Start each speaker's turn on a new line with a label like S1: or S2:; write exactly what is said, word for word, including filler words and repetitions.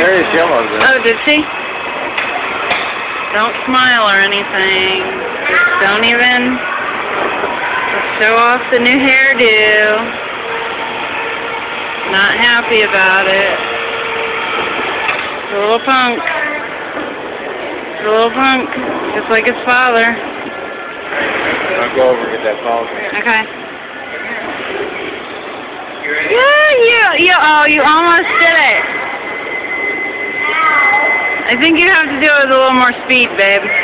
S1: there is yellow there.
S2: Oh, did she? Don't smile or anything. Just don't even show off the new hairdo. Not happy about it. It's a little punk. It's a little punk. Just like his father.
S1: I'll go over and get that ball.
S2: Okay. Yeah, you, you, oh, you almost did it. I think you have to do it with a little more speed, babe.